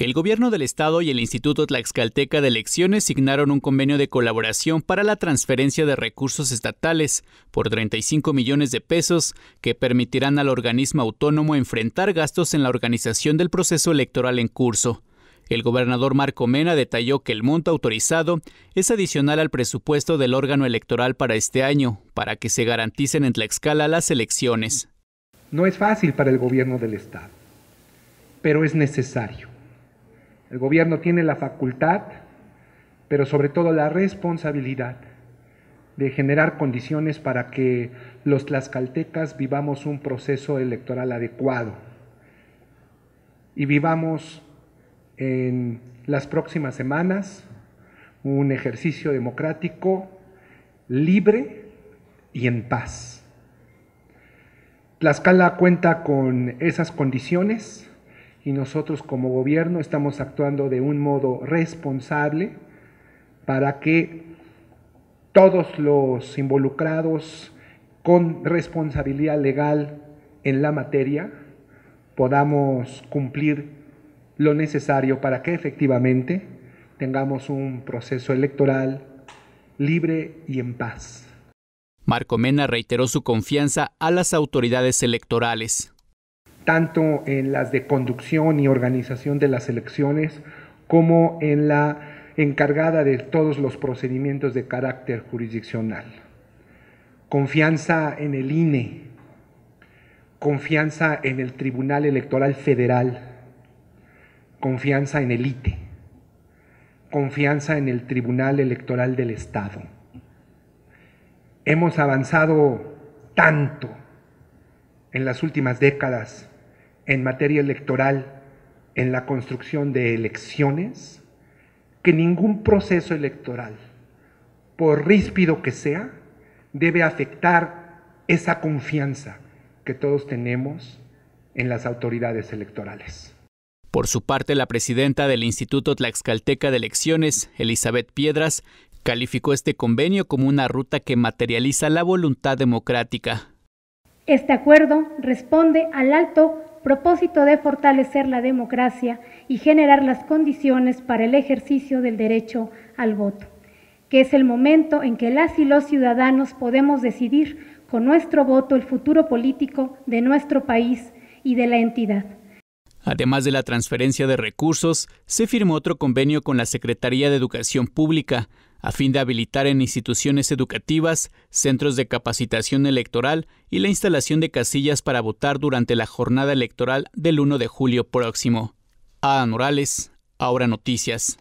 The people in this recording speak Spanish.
El gobierno del estado y el Instituto Tlaxcalteca de Elecciones signaron un convenio de colaboración para la transferencia de recursos estatales por 35 millones de pesos que permitirán al organismo autónomo enfrentar gastos en la organización del proceso electoral en curso. El gobernador Marco Mena detalló que el monto autorizado es adicional al presupuesto del órgano electoral para este año, para que se garanticen en Tlaxcala las elecciones. No es fácil para el gobierno del estado, pero es necesario. El gobierno tiene la facultad, pero sobre todo la responsabilidad de generar condiciones para que los tlaxcaltecas vivamos un proceso electoral adecuado y vivamos en las próximas semanas un ejercicio democrático libre y en paz. Tlaxcala cuenta con esas condiciones y nosotros como gobierno estamos actuando de un modo responsable para que todos los involucrados con responsabilidad legal en la materia podamos cumplir lo necesario para que efectivamente tengamos un proceso electoral libre y en paz. Marco Mena reiteró su confianza a las autoridades electorales. Tanto en las de conducción y organización de las elecciones, como en la encargada de todos los procedimientos de carácter jurisdiccional. Confianza en el INE, confianza en el Tribunal Electoral Federal, confianza en el ITE, confianza en el Tribunal Electoral del Estado. Hemos avanzado tanto en las últimas décadas en materia electoral, en la construcción de elecciones, que ningún proceso electoral, por ríspido que sea, debe afectar esa confianza que todos tenemos en las autoridades electorales. Por su parte, la presidenta del Instituto Tlaxcalteca de Elecciones, Elizabeth Piedras, calificó este convenio como una ruta que materializa la voluntad democrática. Este acuerdo responde al alto propósito de fortalecer la democracia y generar las condiciones para el ejercicio del derecho al voto, que es el momento en que las y los ciudadanos podemos decidir con nuestro voto el futuro político de nuestro país y de la entidad. Además de la transferencia de recursos, se firmó otro convenio con la Secretaría de Educación Pública, a fin de habilitar en instituciones educativas, centros de capacitación electoral y la instalación de casillas para votar durante la jornada electoral del 1 de julio próximo. Adán Morales, Ahora Noticias.